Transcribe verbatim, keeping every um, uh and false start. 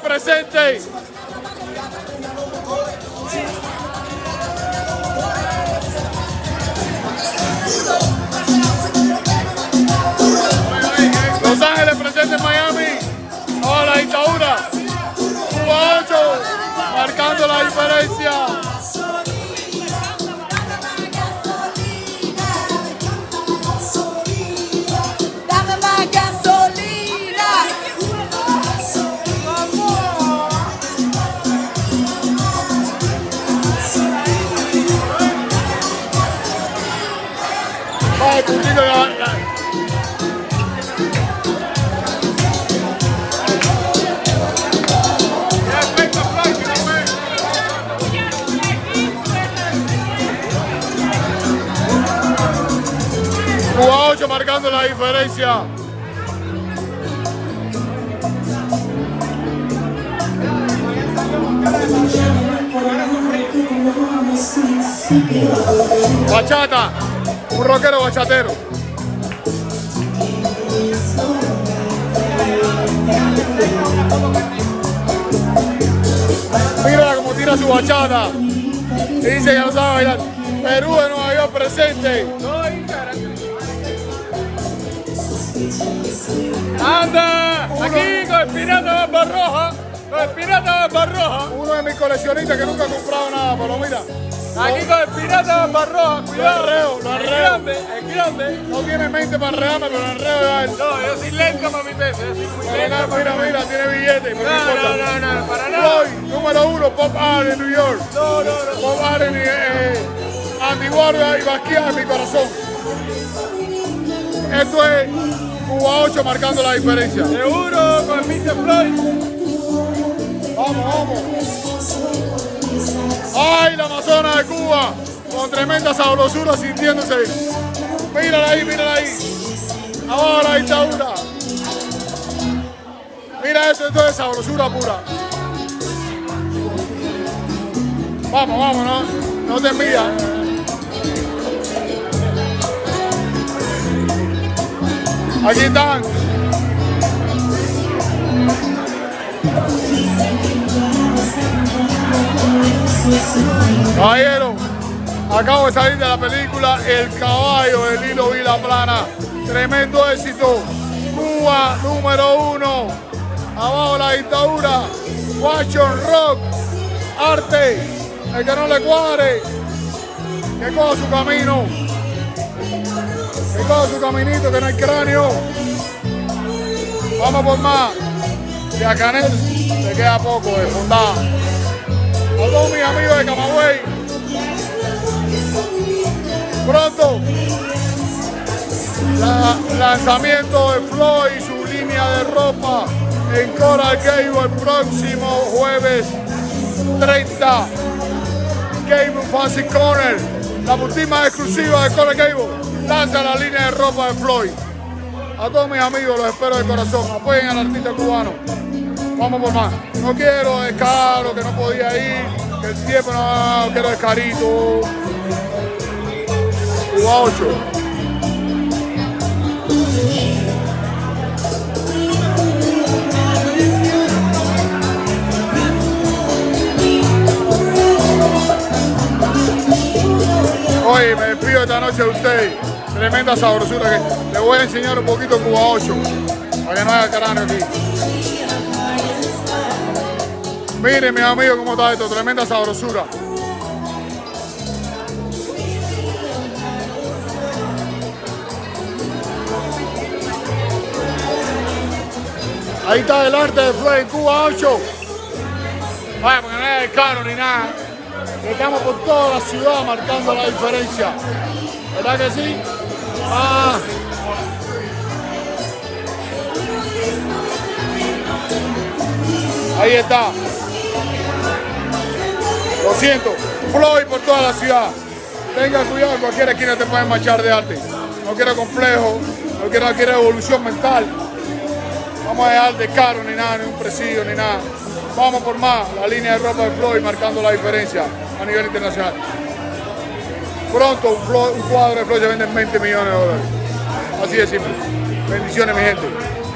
presente. Los Ángeles presente en Miami. Ahora la dictadura. Cuba ocho, marcando la diferencia. Vaya, puntito, la, la. Cuba ocho marcando la diferencia. Bachata, un rockero bachatero. Mira cómo tira su bachata. Y dice que no sabe bailar. Perú de Nueva York presente. ¡Anda! Aquí con el pirata de Barroja. Con el pirata de Barroja. Uno de mis coleccionistas que nunca ha comprado nada, pero mira. Aquí con el pirata de Barroja. Cuidado. Lo arreo, lo El arreo. grande, el grande. No tiene mente para arrearme, pero el arreo ya él. No, yo soy lento para mi peso. Yo soy muy lento. Mira, para mira, mi mira, peso. tiene billete. No, no, no, no, para nada. Floyd, número uno, Pop Art en New York. No, no, no. Pop Art en eh, Andy Warhol y Basquiat en mi corazón. Esto es Cuba ocho marcando la diferencia. Seguro con el mister Floyd. Vamos, vamos. ¡Ay, la Amazona de Cuba! Con tremenda sabrosura sintiéndose. Mírala ahí, mírala ahí. Ahora la dictadura. Mira eso, esto es sabrosura pura. Vamos, vamos, no, no te envías. Aquí están. Caballero, acabo de salir de la película El caballo de Lilo Vilaplana. Tremendo éxito. Cuba número uno. Abajo la dictadura. Fashion rock. Arte. El que no le cuadre, que coja su camino. Que coja su caminito, que no hay cráneo. Vamos por más. De a Canel le queda poco de fundada. A todos mis amigos de Camagüey. Pronto, la, lanzamiento de Floyd y su línea de ropa en Coral Gable el próximo jueves treinta. Gable Fancy Corner, la boutique más exclusiva de Coral Gable, lanza la línea de ropa de Floyd. A todos mis amigos los espero de corazón, apoyen al artista cubano. Vamos por más. No quiero es caro, que no podía ir, que el tiempo no, no quiero es carito. Cuba ocho. Oye, me despido esta noche de ustedes. Tremenda sabrosura que le voy a enseñar un poquito Cuba ocho para que no haya cráneo aquí. Miren, mis amigos, cómo está esto. Tremenda sabrosura. Ahí está el arte de Floyd en Cuba ocho. Vaya, porque no es caro ni nada. Estamos por toda la ciudad marcando la diferencia. ¿Verdad que sí? Ah. Ahí está. Lo siento. Floyd por toda la ciudad. Tenga cuidado, en cualquier esquina te pueden marchar de arte. No quiero complejo, no quiero, no quiero evolución mental. Vamos a dejar de caro ni nada, ni un presidio ni nada. Vamos por más, la línea de ropa de Floyd marcando la diferencia a nivel internacional. Pronto un, Floyd, un cuadro de Floyd se vende en veinte millones de dólares. Así de simple. Bendiciones, mi gente.